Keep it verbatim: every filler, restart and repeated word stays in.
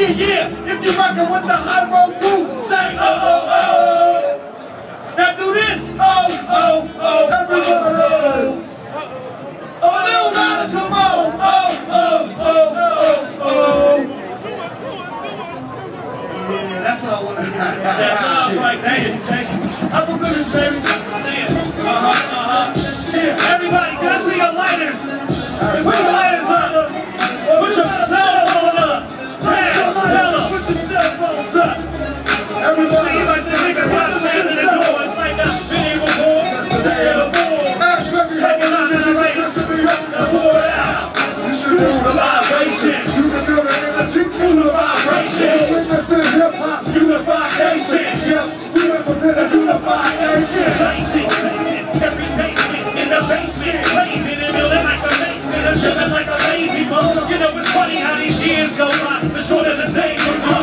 Yeah, yeah. If you're rockin' with the high road crew, say oh, oh, oh. Now do this. Oh, oh, oh. Everybody. Oh, a little louder, come on. Oh, oh, oh, oh, oh. Yeah, that's what I want to hear. Yeah, right. Thank you, thank you. I'm a good baby. Uh-huh, uh-huh. Yeah, everybody, can I see your lighters? Put your lighters up. Put your cell phone up. Tell them. Put your cell phones up. Everybody, see like the niggas not slamming the doors like I've been here before. Been before. Taking out this race. Pour it out. You should do the vibration. You can feel the energy. Do the vibration. Witnessing hip-hop. Unified nation. Yep. We represent a unified nation. Chasing, chasing. Every basement. In the basement. Blazing and building like a mason. And chilling like a lazy bum. You know it's funny how these years go by. The shorter the day will go.